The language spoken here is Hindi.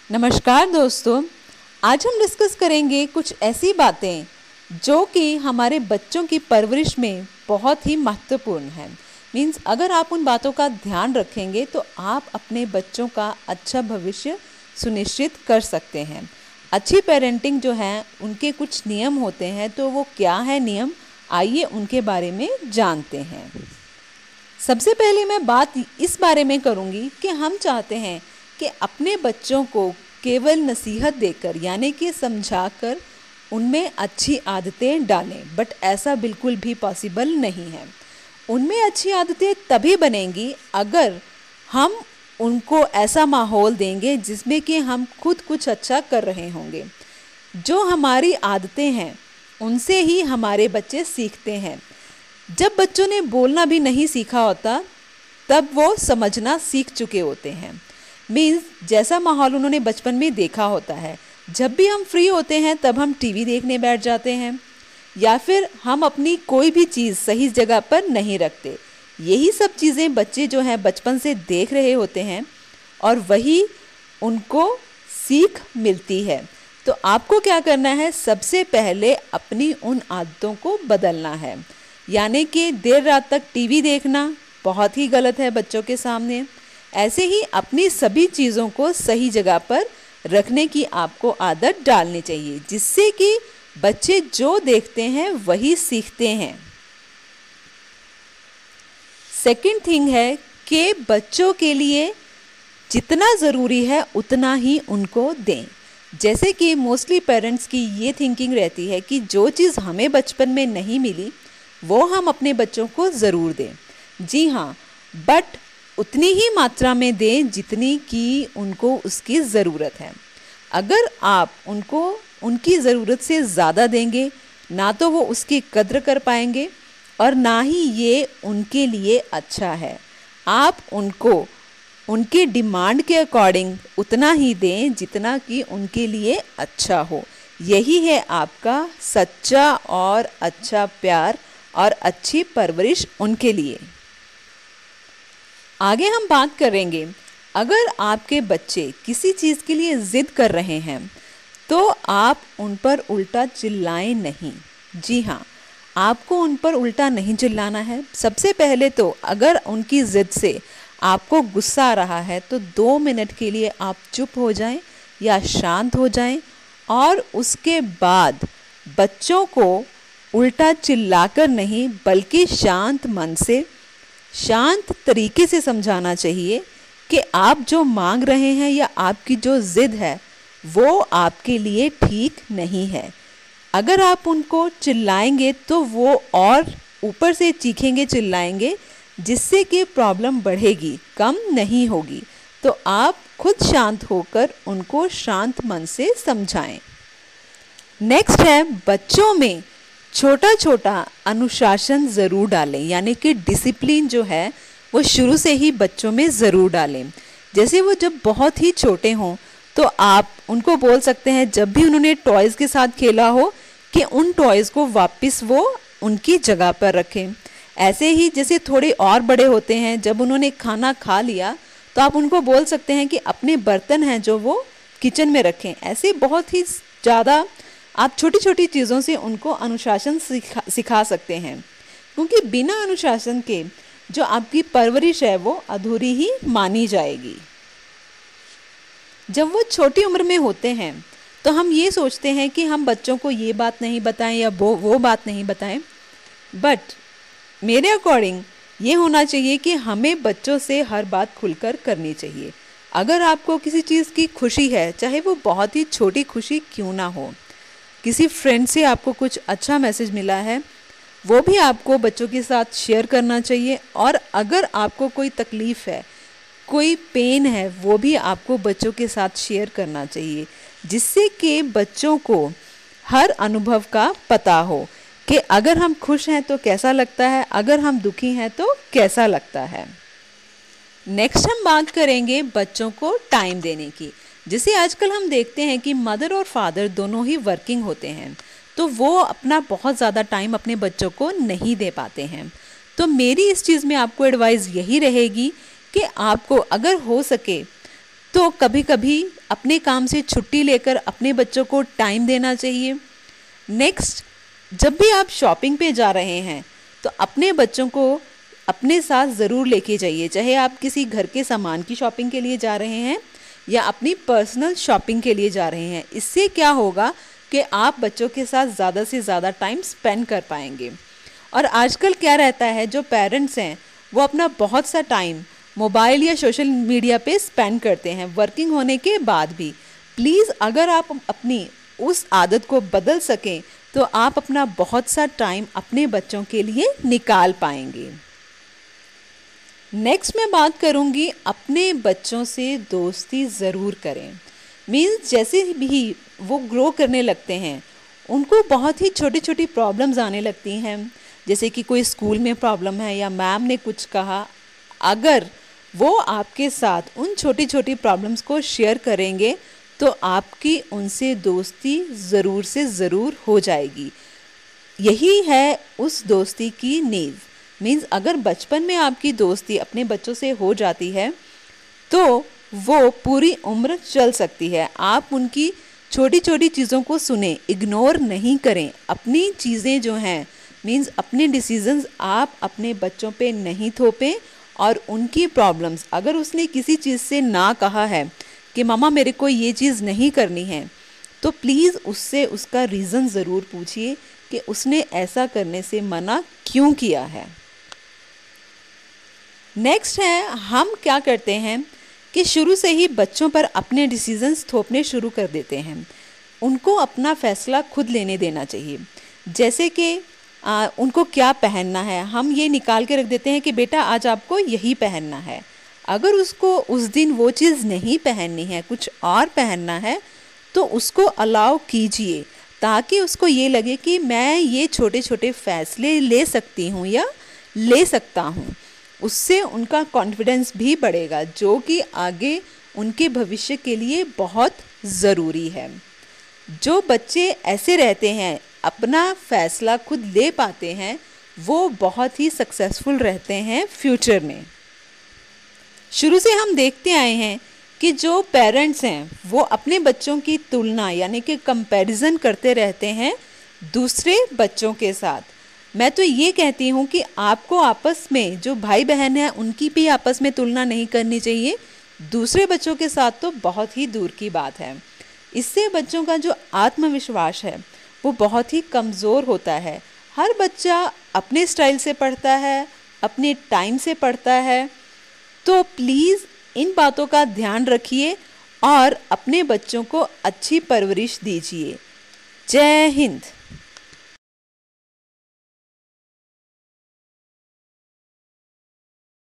नमस्कार दोस्तों, आज हम डिस्कस करेंगे कुछ ऐसी बातें जो कि हमारे बच्चों की परवरिश में बहुत ही महत्वपूर्ण है। मीन्स अगर आप उन बातों का ध्यान रखेंगे तो आप अपने बच्चों का अच्छा भविष्य सुनिश्चित कर सकते हैं। अच्छी पेरेंटिंग जो है उनके कुछ नियम होते हैं, तो वो क्या है नियम, आइए उनके बारे में जानते हैं। सबसे पहले मैं बात इस बारे में करूँगी कि हम चाहते हैं कि अपने बच्चों को केवल नसीहत देकर यानी कि समझाकर उनमें अच्छी आदतें डालें, बट ऐसा बिल्कुल भी पॉसिबल नहीं है। उनमें अच्छी आदतें तभी बनेंगी अगर हम उनको ऐसा माहौल देंगे जिसमें कि हम खुद कुछ अच्छा कर रहे होंगे। जो हमारी आदतें हैं उनसे ही हमारे बच्चे सीखते हैं। जब बच्चों ने बोलना भी नहीं सीखा होता तब वो समझना सीख चुके होते हैं। मीन्स जैसा माहौल उन्होंने बचपन में देखा होता है, जब भी हम फ्री होते हैं तब हम टीवी देखने बैठ जाते हैं या फिर हम अपनी कोई भी चीज़ सही जगह पर नहीं रखते। यही सब चीज़ें बच्चे जो हैं बचपन से देख रहे होते हैं और वही उनको सीख मिलती है। तो आपको क्या करना है, सबसे पहले अपनी उन आदतों को बदलना है। यानी कि देर रात तक टीवी देखना बहुत ही गलत है बच्चों के सामने। ऐसे ही अपनी सभी चीज़ों को सही जगह पर रखने की आपको आदत डालनी चाहिए, जिससे कि बच्चे जो देखते हैं वही सीखते हैं। सेकंड थिंग है कि बच्चों के लिए जितना ज़रूरी है उतना ही उनको दें। जैसे कि मोस्टली पेरेंट्स की ये थिंकिंग रहती है कि जो चीज़ हमें बचपन में नहीं मिली वो हम अपने बच्चों को ज़रूर दें। जी हाँ, बट उतनी ही मात्रा में दें जितनी कि उनको उसकी ज़रूरत है। अगर आप उनको उनकी ज़रूरत से ज़्यादा देंगे ना तो वो उसकी कद्र कर पाएंगे और ना ही ये उनके लिए अच्छा है। आप उनको उनके डिमांड के अकॉर्डिंग उतना ही दें जितना कि उनके लिए अच्छा हो। यही है आपका सच्चा और अच्छा प्यार और अच्छी परवरिश उनके लिए। आगे हम बात करेंगे, अगर आपके बच्चे किसी चीज़ के लिए ज़िद कर रहे हैं तो आप उन पर उल्टा चिल्लाएं नहीं। जी हाँ, आपको उन पर उल्टा नहीं चिल्लाना है। सबसे पहले तो अगर उनकी ज़िद से आपको गुस्सा आ रहा है तो 2 मिनट के लिए आप चुप हो जाएं या शांत हो जाएं और उसके बाद बच्चों को उल्टा चिल्लाकर नहीं बल्कि शांत मन से शांत तरीके से समझाना चाहिए कि आप जो मांग रहे हैं या आपकी जो ज़िद है वो आपके लिए ठीक नहीं है। अगर आप उनको चिल्लाएंगे तो वो और ऊपर से चीखेंगे चिल्लाएंगे, जिससे कि प्रॉब्लम बढ़ेगी, कम नहीं होगी। तो आप खुद शांत होकर उनको शांत मन से समझाएं। नेक्स्ट है, बच्चों में छोटा छोटा अनुशासन ज़रूर डालें, यानी कि डिसिप्लिन जो है वो शुरू से ही बच्चों में ज़रूर डालें। जैसे वो जब बहुत ही छोटे हों तो आप उनको बोल सकते हैं, जब भी उन्होंने टॉयज़ के साथ खेला हो, कि उन टॉयज़ को वापस वो उनकी जगह पर रखें। ऐसे ही जैसे थोड़े और बड़े होते हैं, जब उन्होंने खाना खा लिया तो आप उनको बोल सकते हैं कि अपने बर्तन हैं जो वो किचन में रखें। ऐसे बहुत ही ज़्यादा आप छोटी छोटी चीज़ों से उनको अनुशासन सिखा सकते हैं, क्योंकि बिना अनुशासन के जो आपकी परवरिश है वो अधूरी ही मानी जाएगी। जब वो छोटी उम्र में होते हैं तो हम ये सोचते हैं कि हम बच्चों को ये बात नहीं बताएं या वो बात नहीं बताएं, बट मेरे अकॉर्डिंग ये होना चाहिए कि हमें बच्चों से हर बात खुलकर करनी चाहिए। अगर आपको किसी चीज़ की खुशी है, चाहे वो बहुत ही छोटी खुशी क्यों ना हो, किसी फ्रेंड से आपको कुछ अच्छा मैसेज मिला है, वो भी आपको बच्चों के साथ शेयर करना चाहिए। और अगर आपको कोई तकलीफ़ है, कोई पेन है, वो भी आपको बच्चों के साथ शेयर करना चाहिए, जिससे कि बच्चों को हर अनुभव का पता हो कि अगर हम खुश हैं तो कैसा लगता है, अगर हम दुखी हैं तो कैसा लगता है। नेक्स्ट हम बात करेंगे बच्चों को टाइम देने की। जैसे आजकल हम देखते हैं कि मदर और फादर दोनों ही वर्किंग होते हैं, तो वो अपना बहुत ज़्यादा टाइम अपने बच्चों को नहीं दे पाते हैं। तो मेरी इस चीज़ में आपको एडवाइस यही रहेगी कि आपको अगर हो सके तो कभी कभी अपने काम से छुट्टी लेकर अपने बच्चों को टाइम देना चाहिए। नेक्स्ट, जब भी आप शॉपिंग पे जा रहे हैं तो अपने बच्चों को अपने साथ ज़रूर लेके जाइए, चाहे आप किसी घर के सामान की शॉपिंग के लिए जा रहे हैं या अपनी पर्सनल शॉपिंग के लिए जा रहे हैं। इससे क्या होगा कि आप बच्चों के साथ ज़्यादा से ज़्यादा टाइम स्पेंड कर पाएंगे। और आजकल क्या रहता है, जो पेरेंट्स हैं वो अपना बहुत सा टाइम मोबाइल या सोशल मीडिया पे स्पेंड करते हैं वर्किंग होने के बाद भी। प्लीज़ अगर आप अपनी उस आदत को बदल सकें तो आप अपना बहुत सा टाइम अपने बच्चों के लिए निकाल पाएंगे। नेक्स्ट मैं बात करूंगी, अपने बच्चों से दोस्ती ज़रूर करें। मीन्स जैसे भी वो ग्रो करने लगते हैं उनको बहुत ही छोटी छोटी प्रॉब्लम्स आने लगती हैं, जैसे कि कोई स्कूल में प्रॉब्लम है या मैम ने कुछ कहा। अगर वो आपके साथ उन छोटी छोटी प्रॉब्लम्स को शेयर करेंगे तो आपकी उनसे दोस्ती ज़रूर से ज़रूर हो जाएगी। यही है उस दोस्ती की नींव। मीन्स अगर बचपन में आपकी दोस्ती अपने बच्चों से हो जाती है तो वो पूरी उम्र चल सकती है। आप उनकी छोटी छोटी चीज़ों को सुने, इग्नोर नहीं करें। अपनी चीज़ें जो हैं मीन्स अपने डिसीजंस आप अपने बच्चों पे नहीं थोपें। और उनकी प्रॉब्लम्स, अगर उसने किसी चीज़ से ना कहा है कि मामा मेरे को ये चीज़ नहीं करनी है, तो प्लीज़ उससे उसका रीज़न ज़रूर पूछिए कि उसने ऐसा करने से मना क्यों किया है। नेक्स्ट है, हम क्या करते हैं कि शुरू से ही बच्चों पर अपने डिसीजंस थोपने शुरू कर देते हैं। उनको अपना फ़ैसला खुद लेने देना चाहिए। जैसे कि उनको क्या पहनना है, हम ये निकाल के रख देते हैं कि बेटा आज आपको यही पहनना है। अगर उसको उस दिन वो चीज़ नहीं पहननी है, कुछ और पहनना है, तो उसको अलाउ कीजिए ताकि उसको ये लगे कि मैं ये छोटे छोटे फ़ैसले ले सकती हूँ या ले सकता हूँ। उससे उनका कॉन्फिडेंस भी बढ़ेगा, जो कि आगे उनके भविष्य के लिए बहुत ज़रूरी है। जो बच्चे ऐसे रहते हैं, अपना फ़ैसला खुद ले पाते हैं, वो बहुत ही सक्सेसफुल रहते हैं फ्यूचर में। शुरू से हम देखते आए हैं कि जो पेरेंट्स हैं वो अपने बच्चों की तुलना यानी कि कंपैरिजन करते रहते हैं दूसरे बच्चों के साथ। मैं तो ये कहती हूँ कि आपको आपस में जो भाई बहन हैं उनकी भी आपस में तुलना नहीं करनी चाहिए, दूसरे बच्चों के साथ तो बहुत ही दूर की बात है। इससे बच्चों का जो आत्मविश्वास है वो बहुत ही कमज़ोर होता है। हर बच्चा अपने स्टाइल से पढ़ता है, अपने टाइम से पढ़ता है। तो प्लीज़ इन बातों का ध्यान रखिए और अपने बच्चों को अच्छी परवरिश दीजिए। जय हिंद।